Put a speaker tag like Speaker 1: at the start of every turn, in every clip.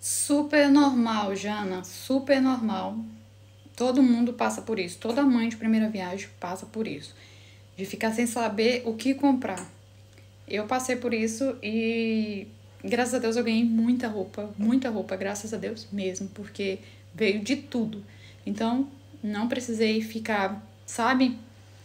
Speaker 1: Super normal, Jana, super normal. Todo mundo passa por isso. Toda mãe de primeira viagem passa por isso. De ficar sem saber o que comprar. Eu passei por isso e graças a Deus eu ganhei muita roupa, graças a Deus mesmo, porque veio de tudo. Então, não precisei ficar, sabe,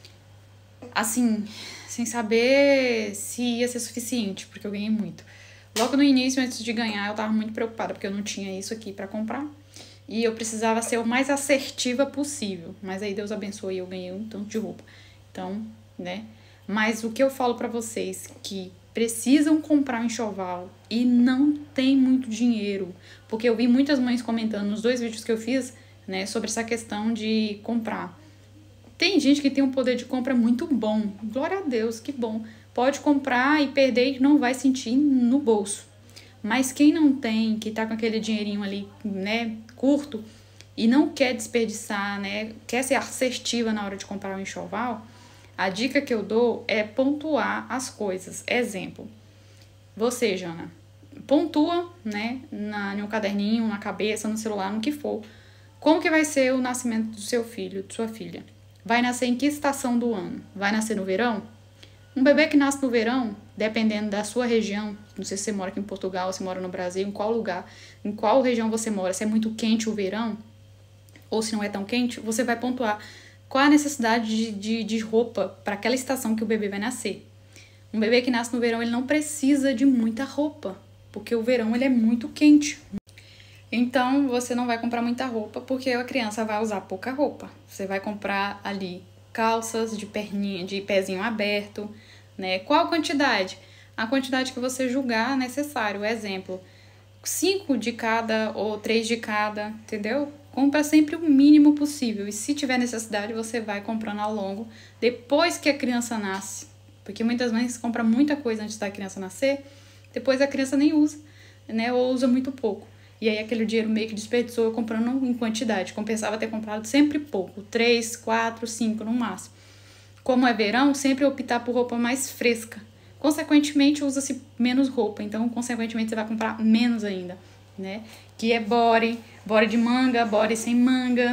Speaker 1: assim, sem saber se ia ser suficiente, porque eu ganhei muito. Logo no início, antes de ganhar, eu tava muito preocupada, porque eu não tinha isso aqui pra comprar. E eu precisava ser o mais assertiva possível. Mas aí Deus abençoou e eu ganhei um tanto de roupa. Então, né? Mas o que eu falo pra vocês que precisam comprar um enxoval e não tem muito dinheiro, porque eu vi muitas mães comentando nos 2 vídeos que eu fiz, né, sobre essa questão de comprar. Tem gente que tem um poder de compra muito bom. Glória a Deus, que bom. Pode comprar e perder e não vai sentir no bolso. Mas quem não tem, que tá com aquele dinheirinho ali, né, curto, e não quer desperdiçar, né, quer ser assertiva na hora de comprar um enxoval, a dica que eu dou é pontuar as coisas. Exemplo, você, Jana, pontua, né, em um caderninho, na cabeça, no celular, no que for, como que vai ser o nascimento do seu filho, de sua filha. Vai nascer em que estação do ano? Vai nascer no verão? Um bebê que nasce no verão, dependendo da sua região, não sei se você mora aqui em Portugal, se mora no Brasil, em qual lugar, em qual região você mora, se é muito quente o verão, ou se não é tão quente, você vai pontuar qual a necessidade de roupa para aquela estação que o bebê vai nascer. Um bebê que nasce no verão, ele não precisa de muita roupa, porque o verão ele é muito quente. Então, você não vai comprar muita roupa, porque a criança vai usar pouca roupa. Você vai comprar ali calças de perninha, de pezinho aberto, né? Qual quantidade? A quantidade que você julgar necessário. Exemplo, 5 de cada ou 3 de cada, entendeu? Compra sempre o mínimo possível. E se tiver necessidade, você vai comprando ao longo, depois que a criança nasce. Porque muitas mães compram muita coisa antes da criança nascer, depois a criança nem usa, né? Ou usa muito pouco. E aí aquele dinheiro meio que desperdiçou eu comprando em quantidade. Compensava ter comprado sempre pouco. 3, 4, 5 no máximo. Como é verão, sempre optar por roupa mais fresca. Consequentemente, usa-se menos roupa. Então, consequentemente, você vai comprar menos ainda, né? Que é body de manga, body sem manga.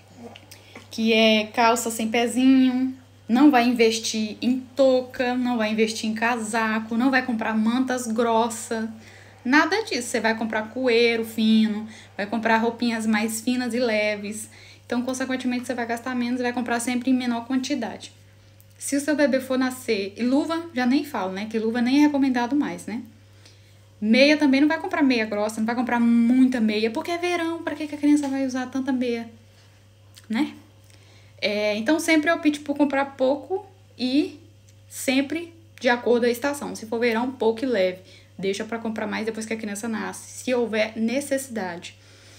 Speaker 1: Que é calça sem pezinho. Não vai investir em touca, não vai investir em casaco, não vai comprar mantas grossas. Nada disso, você vai comprar cueiro fino, vai comprar roupinhas mais finas e leves. Então, consequentemente, você vai gastar menos e vai comprar sempre em menor quantidade. Se o seu bebê for nascer, e luva, já nem falo, né? Que luva nem é recomendado mais, né? Meia também não vai comprar meia grossa, não vai comprar muita meia, porque é verão, pra que a criança vai usar tanta meia, né? Então, sempre opte por comprar pouco e sempre de acordo com a estação. Se for verão, pouco e leve. Deixa para comprar mais depois que a criança nasce, se houver necessidade.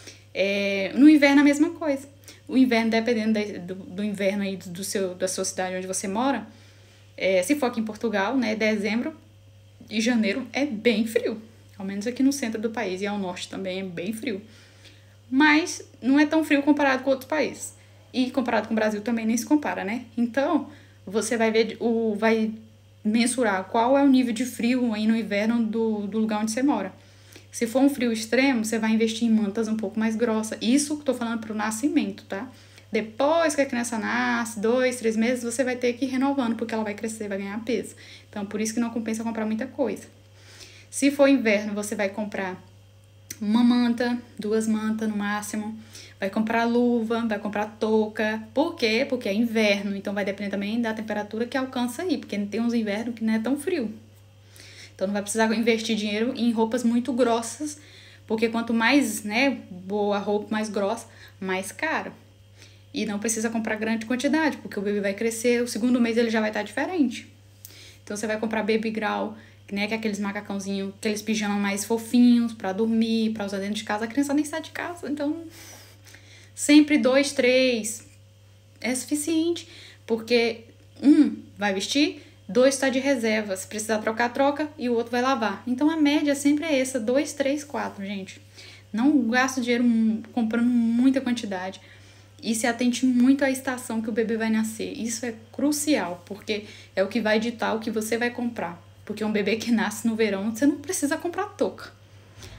Speaker 1: No inverno, a mesma coisa. O inverno, dependendo do inverno aí da sua cidade onde você mora, se for aqui em Portugal, né, dezembro e janeiro é bem frio. Ao menos aqui no centro do país e ao norte também é bem frio. Mas não é tão frio comparado com outros países. E comparado com o Brasil também nem se compara, né? Então, você vai ver, vai mensurar qual é o nível de frio aí no inverno do lugar onde você mora. Se for um frio extremo, você vai investir em mantas um pouco mais grossas. Isso que eu tô falando pro nascimento, tá? Depois que a criança nasce, 2, 3 meses, você vai ter que ir renovando, porque ela vai crescer, vai ganhar peso. Então, por isso que não compensa comprar muita coisa. Se for inverno, você vai comprar uma manta, 2 mantas no máximo. Vai comprar luva, vai comprar touca. Por quê? Porque é inverno, então vai depender também da temperatura que alcança aí, porque tem uns invernos que não é tão frio. Então não vai precisar investir dinheiro em roupas muito grossas, porque quanto mais, né, boa a roupa, mais grossa, mais caro. E não precisa comprar grande quantidade, porque o bebê vai crescer, o segundo mês ele já vai estar diferente. Então você vai comprar baby growl, né, que é aqueles macacãozinhos, aqueles pijamas mais fofinhos pra dormir, pra usar dentro de casa. A criança nem sai de casa, então sempre 2, 3 é suficiente, porque vai vestir, 2 está de reserva, se precisar trocar, troca, e o outro vai lavar. Então a média sempre é essa, 2, 3, 4, gente. Não gasta dinheiro comprando muita quantidade. E se atente muito à estação que o bebê vai nascer. Isso é crucial, porque é o que vai ditar o que você vai comprar. Porque um bebê que nasce no verão, você não precisa comprar touca.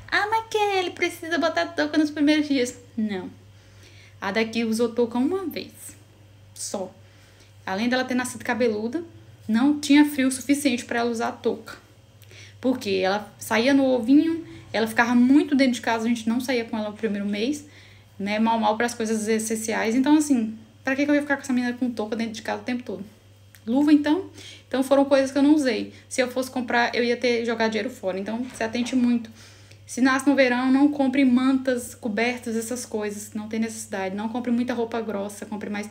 Speaker 1: Ah, mas que ele precisa botar touca nos primeiros dias. Não. A daqui usou touca uma vez. Só. Além dela ter nascido cabeluda, não tinha frio suficiente para ela usar a touca. Porque ela saía no ovinho, ela ficava muito dentro de casa, a gente não saía com ela no primeiro mês, né? Mal para as coisas essenciais. Então, assim, pra que eu ia ficar com essa menina com touca dentro de casa o tempo todo? Luva, então? Então foram coisas que eu não usei. Se eu fosse comprar, eu ia ter jogado dinheiro fora. Então, se atente muito. Se nasce no verão, não compre mantas, cobertas, essas coisas. Não tem necessidade. Não compre muita roupa grossa. Compre mais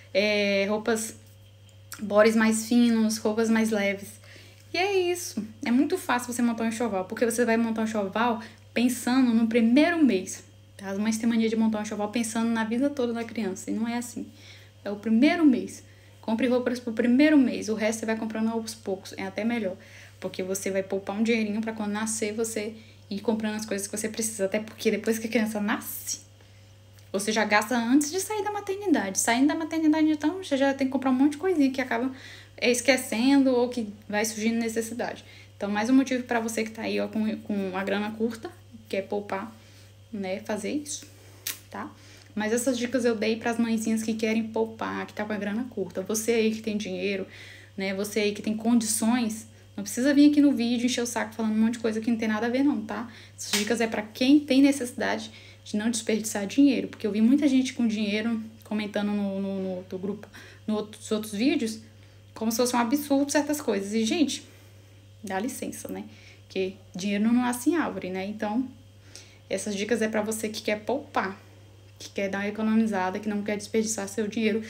Speaker 1: roupas, bores mais finos, roupas mais leves. E é isso. É muito fácil você montar um enxoval. Porque você vai montar um enxoval pensando no primeiro mês. Tá? As mães têm mania de montar um enxoval pensando na vida toda da criança. E não é assim. É o primeiro mês. Compre roupas pro primeiro mês. O resto você vai comprando aos poucos. É até melhor. Porque você vai poupar um dinheirinho pra quando nascer você ir comprando as coisas que você precisa. Até porque depois que a criança nasce, você já gasta antes de sair da maternidade. Saindo da maternidade, então, você já tem que comprar um monte de coisinha que acaba esquecendo ou que vai surgindo necessidade. Então, mais um motivo para você que tá aí ó, com a grana curta, quer poupar, né, fazer isso, tá? Mas essas dicas eu dei para as mãezinhas que querem poupar, que tá com a grana curta. Você aí que tem dinheiro, né, você aí que tem condições, não precisa vir aqui no vídeo encher o saco falando um monte de coisa que não tem nada a ver não, tá? Essas dicas é para quem tem necessidade de não desperdiçar dinheiro, porque eu vi muita gente com dinheiro comentando no outro grupo, nos outros vídeos, como se fosse um absurdo certas coisas. E, gente, dá licença, né? Porque dinheiro não nasce em árvore, né? Então, essas dicas é pra você que quer poupar, que quer dar uma economizada, que não quer desperdiçar seu dinheiro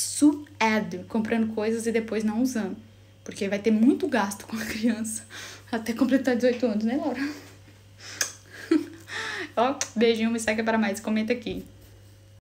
Speaker 1: suado, comprando coisas e depois não usando. Porque vai ter muito gasto com a criança até completar 18 anos, né, Laura? Ó, beijinho, me segue para mais, comenta aqui.